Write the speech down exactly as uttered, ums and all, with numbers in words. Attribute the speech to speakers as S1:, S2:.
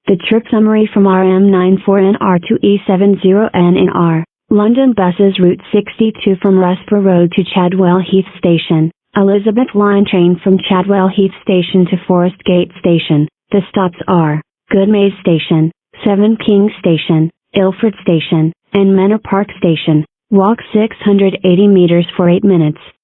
S1: The trip summary from R M nine four N R to E seventy N N R. London buses Route sixty-two from Rusper Road to Chadwell Heath Station. Elizabeth Line train from Chadwell Heath Station to Forest Gate Station. The stops are Goodmayes Station, Seven Kings Station, Ilford Station, and Manor Park Station. Walk six hundred eighty meters for eight minutes.